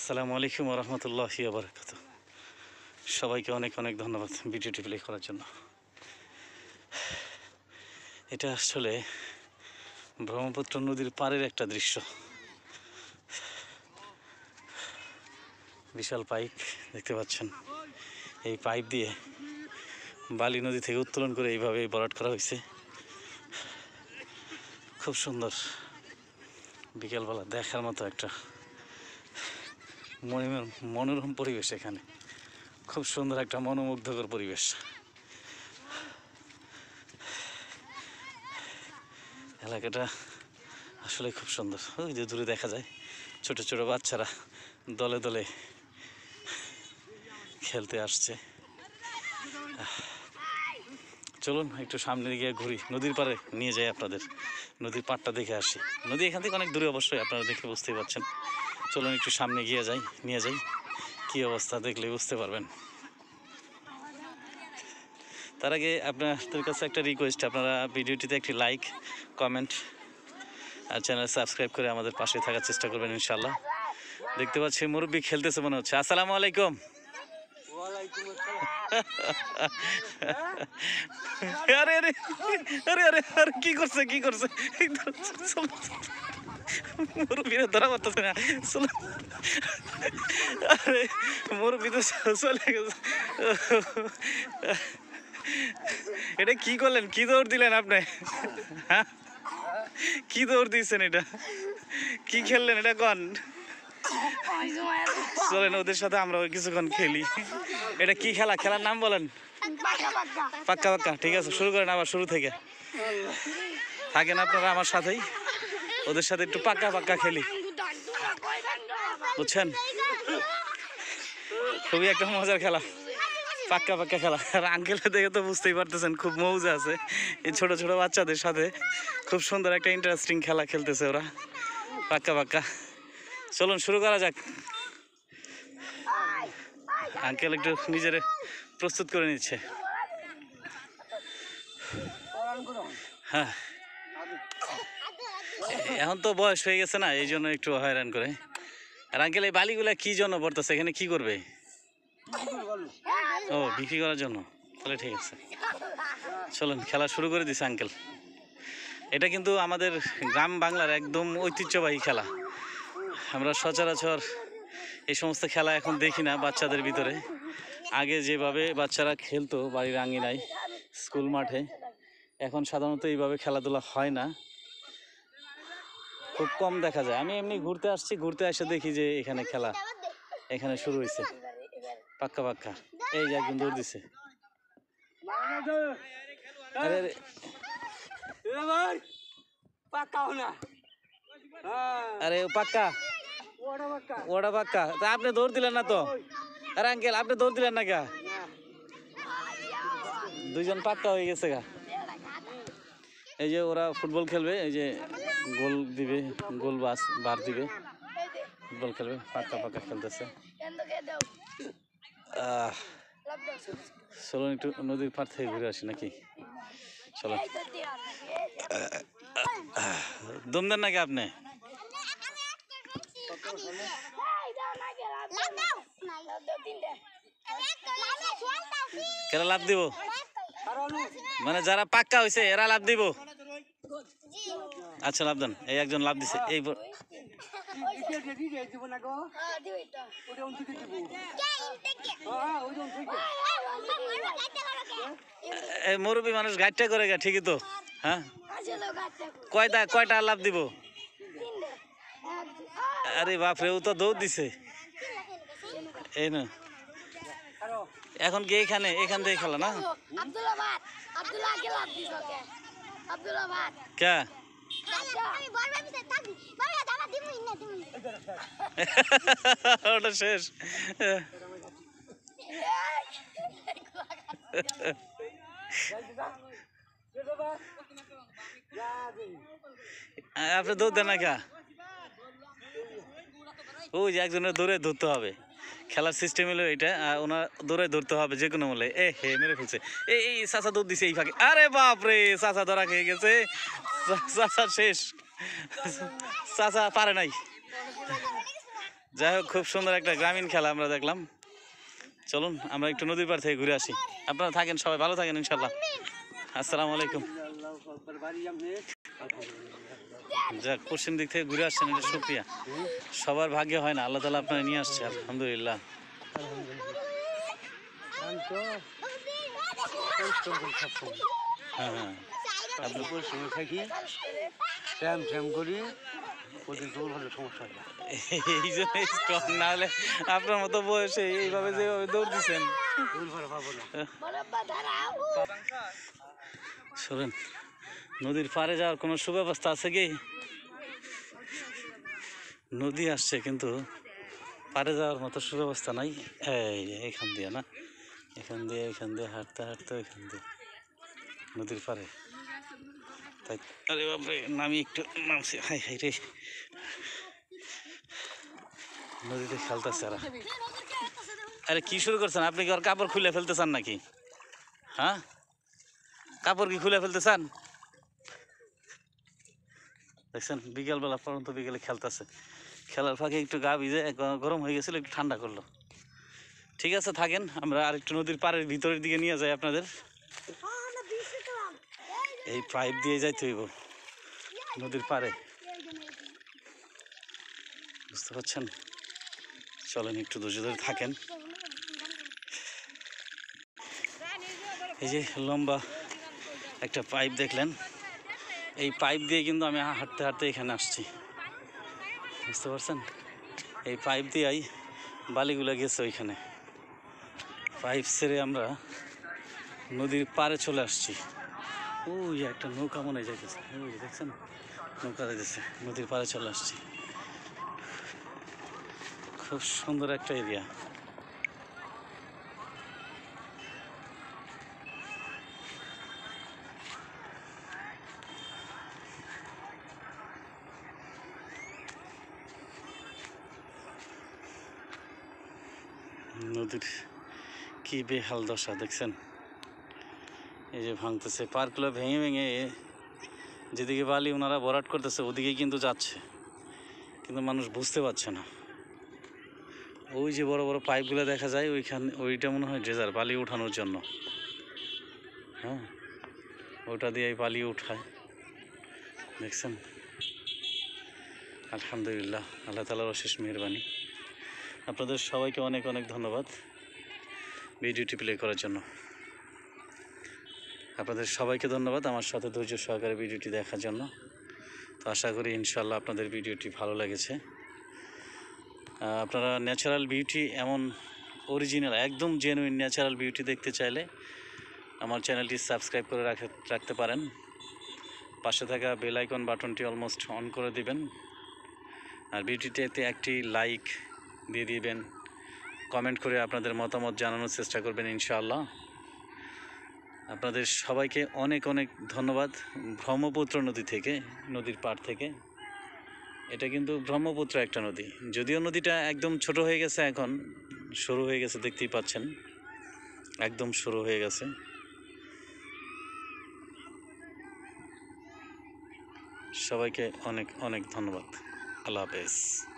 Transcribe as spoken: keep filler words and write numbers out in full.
আসসালামু আলাইকুম ওয়া রাহমাতুল্লাহি ওয়া বারাকাতুহু। সবাইকে অনেক অনেক ধন্যবাদ ভিডিওটি প্লে করার জন্য। এটা আসলে ব্রহ্মপুত্র নদীর পাড়ের একটা দৃশ্য। বিশাল পাইপ দেখতে পাচ্ছেন, এই পাইপ দিয়ে বালি নদী থেকে উত্তোলন করে এইভাবে ভরাট করা হয়েছে। খুব সুন্দর, বিকেলবেলা দেখার মতো একটা মনোরম পরিবেশ। এখানে খুব সুন্দর একটা মনোমুগ্ধকর পরিবেশ। এলাকাটা আসলে খুব সুন্দর। ওই যে দূরে দেখা যায় ছোট ছোট বাচ্চারা দলে দলে খেলতে আসছে। চলুন একটু সামনে গিয়ে ঘুরি, নদীর পাড়ে নিয়ে যাই আপনাদের, নদীর পাড়টা দেখে আসি। নদী এখান থেকে অনেক দূরে, অবশ্যই আপনারা দেখে বুঝতেই পারছেন। চলুন একটু সামনে গিয়ে যাই, নিয়ে যাই, কী অবস্থা দেখলে বুঝতে পারবেন। তার আগে আপনাদের কাছে একটা রিকোয়েস্ট, আপনারা ভিডিওটিতে একটি লাইক, কমেন্ট আর চ্যানেল সাবস্ক্রাইব করে আমাদের পাশে থাকার চেষ্টা করবেন ইনশাল্লাহ। দেখতে পাচ্ছি মুরব্বি খেলতেছে মনে হচ্ছে। আসসালামু আলাইকুম। আরে আরে আরে আরে আরে কি করছে কি করছে মুরব্বিরা ধরা পারতেছে না। আরে মুরব্বি তো চলে গেছে। এটা কি করলেন, কি দৌড় দিলেন আপনি? হ্যাঁ, কি দৌড় দিয়েছেন? এটা কি খেললেন এটা কন? চলেন ওদের সাথে আমরাও কিছুক্ষণ খেলি। এটা কি খেলা, খেলার নাম বলেন? পাক্কা পাক্কা। ঠিক আছে, শুরু করেন আবার শুরু থেকে। থাকেন আপনারা আমার সাথেই, ওদের সাথে একটু পাক্কা পাক্কা খেলি, বুঝছেন? খুবই একটা মজার খেলা, পাক্কা পাক্কা খেলা। আর আঙ্কেলের দেখে তো বুঝতেই পারতেছেন খুব মৌজা আছে এই ছোট ছোট বাচ্চাদের সাথে। খুব সুন্দর একটা ইন্টারেস্টিং খেলা খেলতেছে ওরা, পাক্কা পাক্কা। চলুন শুরু করা যাক। আঙ্কেল একটু নিজের প্রস্তুত করে নিচ্ছে। হ্যাঁ, এখন তো বয়স হয়ে গেছে না, এই জন্য একটু হয়রান করে। আর আঙ্কেল এই বালিগুলা কি জন্য পড়তেছে, এখানে কি করবে? ও, বিক্রি করার জন্য। তাহলে ঠিক আছে, চলুন খেলা শুরু করে দিছে আঙ্কেল। এটা কিন্তু আমাদের গ্রাম বাংলার একদম ঐতিহ্যবাহী খেলা। আমরা সচরাচর এই সমস্ত খেলা এখন দেখি না বাচ্চাদের ভিতরে। আগে যেভাবে বাচ্চারা খেলতো বাড়ির আঙিনায়, স্কুল মাঠে, এখন সাধারণত এইভাবে খেলাধুলা হয় না, খুব কম দেখা যায়। আমি এমনি ঘুরতে আসছি, ঘুরতে এসে দেখি যে এখানে খেলা এখানে শুরু হয়েছে পাক্কা পাক্কা। এই যে একজন দৌড় দিছে। আরে পাক্কা, ওটা পাক্কা। তা আপনি দৌড় দিলেন না তো? আরে আঙ্কেল আপনি দৌড় দিলেন না কে? দুইজন পাক্কা হয়ে গেছে গা। এই যে ওরা ফুটবল খেলবে, এই যে গোল দিবে, গোল বাস বার দিবে, ফুটবল খেলবে, পাক্কা পাক্কা খেলতেছে। আহ চলুন একটু নদীর পাড় থেকে ঘুরে আসি নাকি? চলো, দম দেন নাকি আপনি? কেন লাভ দিব? মানে যারা পাক্কা হয়েছে এরা লাভ দিব? আচ্ছা লাভ দেন। এই একজন লাভ দিছে। এই মুরব্বী মানুষ গাইডটা করে গা, ঠিকই তো। হ্যাঁ, কয়টা কয়টা লাভ দিব? আরে বাপরে, ও তো দৌড় দিছে। এই না, এখন কি এখানে এখান থেকে খেলা না? কে ওটা শেষ। আপনি দৌড় দেন না কে? ওই যে একজনের দৌড়ে ধরতে হবে, খেলার সিস্টেম হলো এটা। ওনার দৌড়ে ধরতে হবে যে কোনো মূল্যে। এ হে, মেরে ফেলছে। এই এই চাচা দৌড় দিছে এই ফাঁকে। আরে বাপ রে, চাচা ধরা খেয়ে গেছে। চাচা শেষ, চাচা পারে নাই। যাই হোক, খুব সুন্দর একটা গ্রামীণ খেলা আমরা দেখলাম। চলুন আমরা একটু নদীর পাড় থেকে ঘুরে আসি। আপনারা থাকেন, সবাই ভালো থাকেন ইনশাল্লাহ। আসসালামু আলাইকুম। যাক, পশ্চিম দিক থেকে ঘুরে আসছেন, এটা শুক্রিয়া। সবার ভাগ্যে হয় না, আল্লাহ তাআলা আপনারা নিয়ে আসছে, আলহামদুলিল্লাহ। হ্যাঁ হ্যাঁ, আপনি পরিশ্রমে থাকি, শ্যাম শ্যাম করি, ওদের দৌড় হলে সমস্যা হয় না। এই জন্য স্ট্রং, না হলে আপনার মতো বয়সে এইভাবে যেভাবে দৌড় দিচ্ছেন। দৌড় ভরে পাবো না। শোনেন, নদীর পাড়ে যাওয়ার কোনো সুব্যবস্থা আছে কি? নদী আসছে কিন্তু পাড়ে যাওয়ার মতো সুব্যবস্থা নাই। এই এখান দিয়ে না, এখান দিয়ে এখান দিয়ে হাঁটতে হাঁটতে এখান দিয়ে নদীর পাড়ে। তাই আরে বাপরে, নামি একটু নামছি, হাই হাই রে, নদীতে খেলতেছে এরা। আরে কি শুরু করছেন আপনি? কি ওর কাপড় খুলে ফেলতে চান নাকি? হ্যাঁ, কাপড় কি খুলে ফেলতে চান? দেখছেন, বিকেলবেলা পর্যন্ত বিকেলে খেলতেছে। খেলার ফাঁকে একটু গা ভিজে গরম হয়ে গেছিল, একটু ঠান্ডা করলো। ঠিক আছে, থাকেন, আমরা আর একটু নদীর পাড়ের ভিতরের দিকে নিয়ে যাই আপনাদের। এই পাইপ দিয়ে যাইতে হইব নদীর পাড়ে, বুঝতে পারছেন? চলেন, একটু ধৈর্য ধরে থাকেন। এই যে লম্বা একটা পাইপ দেখলেন, এই পাইপ দিয়ে কিন্তু আমি হাঁটতে হাঁটতে এখানে আসছি, বুঝতে পারছেন? এই পাইপ দিয়েই বালিগুলো গেছে ওইখানে। পাইপ ছেড়ে আমরা নদীর পাড়ে চলে আসছি। ওই একটা নৌকা মনে যাইতেছে, ওই দেখছেন নৌকা যাইতেছে, নদীর পাড়ে চলে আসছি। খুব সুন্দর একটা এরিয়া। নদীর কি বেহাল দশা দেখছেন, এই যে ভাঙতেছে, পার্কগুলো ভেঙে ভেঙে যেদিকে বালি ওনারা ভরাট করতেছে ওদিকেই কিন্তু যাচ্ছে, কিন্তু মানুষ বুঝতে পারছে না। ওই যে বড় বড় পাইপগুলো দেখা যায় ওইখানে, ওইটা মনে হয় ড্রেজার বালি উঠানোর জন্য। হ্যাঁ, ওটা দিয়ে বালি উঠায়, দেখছেন? আলহামদুলিল্লাহ, আল্লাহ তাআলার অশেষ মেহেরবানি। আপনাদের সবাইকে অনেক অনেক ধন্যবাদ ভিডিওটি প্লে করার জন্য। আপনাদের সবাইকে ধন্যবাদ আমার সাথে ধৈর্য সহকারে ভিডিওটি দেখার জন্য। তো আশা করি ইনশাল্লাহ আপনাদের ভিডিওটি ভালো লেগেছে। আপনারা ন্যাচারাল বিউটি, এমন অরিজিনাল একদম জেনুইন ন্যাচারাল বিউটি দেখতে চাইলে আমার চ্যানেলটি সাবস্ক্রাইব করে রাখে রাখতে পারেন। পাশে থাকা বেল আইকন বাটনটি অলমোস্ট অন করে দিবেন, আর ভিডিওটিতে একটি লাইক দিয়ে দিবেন, কমেন্ট করে আপনাদের মতামত জানানোর চেষ্টা করবেন ইনশাআল্লাহ। আপনাদের সবাইকে অনেক অনেক ধন্যবাদ। ব্রহ্মপুত্র নদী থেকে, নদীর পাড় থেকে, এটা কিন্তু ব্রহ্মপুত্র একটা নদী, যদিও নদীটা একদম ছোট হয়ে গেছে, এখন শুরু হয়ে গেছে, দেখতেই পাচ্ছেন একদম শুরু হয়ে গেছে। সবাইকে অনেক অনেক ধন্যবাদ। আল্লাহ হাফেজ।